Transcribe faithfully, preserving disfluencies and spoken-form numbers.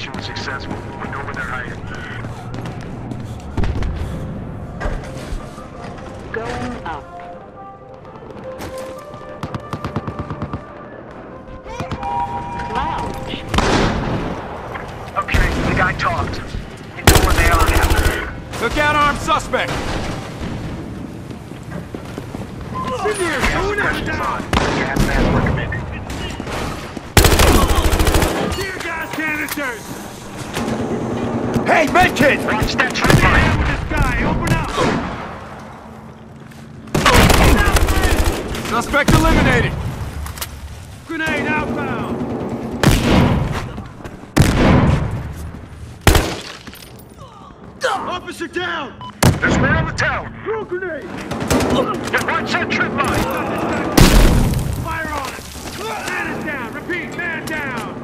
mission was successful. We know where they're hiding. Going up. Lounge. Okay, the guy talked. We know where they are now. Took out armed suspect. Gas suppression's on. Gas mask recommended. Tear gas canisters! Hey, medkit! Watch that trip line. With this guy, open up! Suspect eliminated. Grenade outbound! Officer down! There's men on the tower. Throw grenade! Yeah, watch that trip line. Fire on it! Man is down! Repeat, man down!